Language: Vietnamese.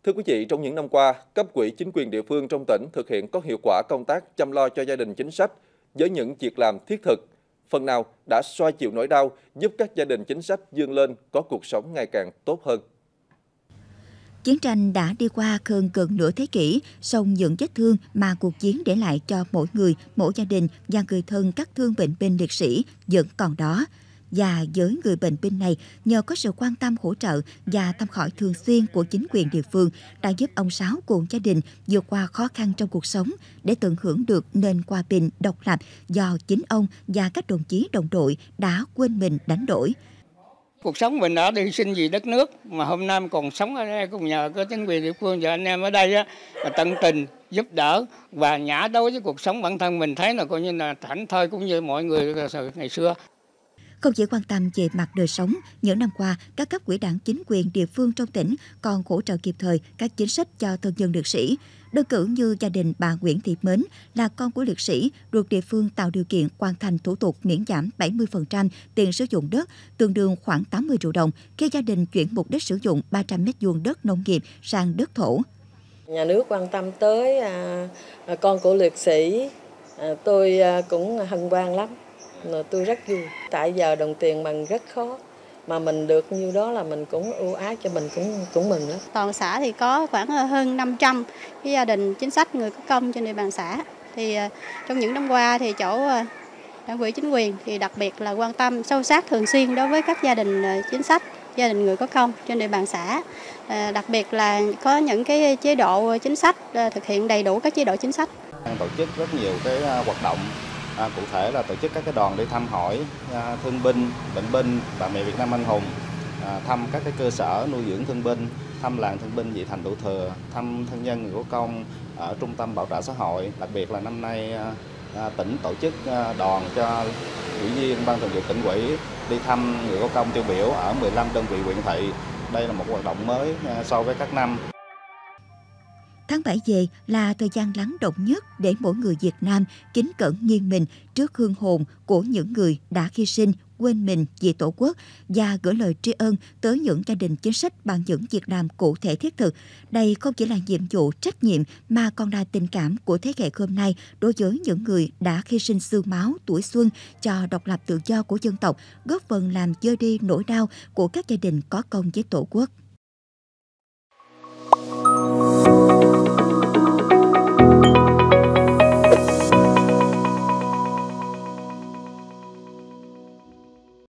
Thưa quý vị, trong những năm qua, cấp ủy chính quyền địa phương trong tỉnh thực hiện có hiệu quả công tác chăm lo cho gia đình chính sách với những việc làm thiết thực, phần nào đã xoa dịu nỗi đau, giúp các gia đình chính sách vươn lên có cuộc sống ngày càng tốt hơn. Chiến tranh đã đi qua hơn gần nửa thế kỷ, song những vết thương mà cuộc chiến để lại cho mỗi người, mỗi gia đình và người thân các thương bệnh binh liệt sĩ vẫn còn đó. Và với người bệnh binh này, nhờ có sự quan tâm hỗ trợ và thăm hỏi thường xuyên của chính quyền địa phương đã giúp ông Sáu cùng gia đình vượt qua khó khăn trong cuộc sống để tận hưởng được nền hòa bình độc lập do chính ông và các đồng chí đồng đội đã quên mình đánh đổi. Cuộc sống mình đã hy sinh vì đất nước mà hôm nay còn sống ở đây cũng nhờ có chính quyền địa phương và anh em ở đây á, tận tình giúp đỡ và nhã đối với cuộc sống bản thân mình thấy là coi như là thảnh thơi cũng như mọi người ngày xưa. Không chỉ quan tâm về mặt đời sống, những năm qua, các cấp ủy đảng chính quyền địa phương trong tỉnh còn hỗ trợ kịp thời các chính sách cho thân nhân liệt sĩ. Đơn cử như gia đình bà Nguyễn Thị Mến là con của liệt sĩ, được địa phương tạo điều kiện hoàn thành thủ tục miễn giảm 70% tiền sử dụng đất, tương đương khoảng 80 triệu đồng, khi gia đình chuyển mục đích sử dụng 300 m² đất nông nghiệp sang đất thổ. Nhà nước quan tâm tới con của liệt sĩ, tôi cũng hân hoan lắm. Tôi rất vui, tại giờ đồng tiền bằng rất khó, mà mình được nhiêu đó là mình cũng ưu ái cho mình cũng mừng lắm. Toàn xã thì có khoảng hơn 500 cái gia đình chính sách người có công trên địa bàn xã. Thì trong những năm qua thì chỗ đảng ủy chính quyền thì đặc biệt là quan tâm sâu sát thường xuyên đối với các gia đình chính sách, gia đình người có công trên địa bàn xã. Đặc biệt là có những cái chế độ chính sách, thực hiện đầy đủ các chế độ chính sách. Tổ chức rất nhiều cái hoạt động. Cụ thể là tổ chức các cái đoàn đi thăm hỏi thương binh, bệnh binh, bà mẹ Việt Nam anh hùng, thăm các cái cơ sở nuôi dưỡng thương binh, thăm làng thương binh Vị Thành Thủ Thừa, thăm thân nhân người có công ở trung tâm bảo trợ xã hội. Đặc biệt là năm nay tỉnh tổ chức đoàn cho ủy viên ban thường vụ tỉnh ủy đi thăm người có công tiêu biểu ở 15 đơn vị huyện thị. Đây là một hoạt động mới so với các năm. Tháng 7 về là thời gian lắng động nhất để mỗi người Việt Nam kính cẩn nghiêng mình trước hương hồn của những người đã hy sinh, quên mình vì Tổ quốc và gửi lời tri ân tới những gia đình chính sách bằng những việc làm cụ thể thiết thực. Đây không chỉ là nhiệm vụ, trách nhiệm mà còn là tình cảm của thế hệ hôm nay đối với những người đã hy sinh xương máu, tuổi xuân cho độc lập tự do của dân tộc, góp phần làm vơi đi nỗi đau của các gia đình có công với Tổ quốc.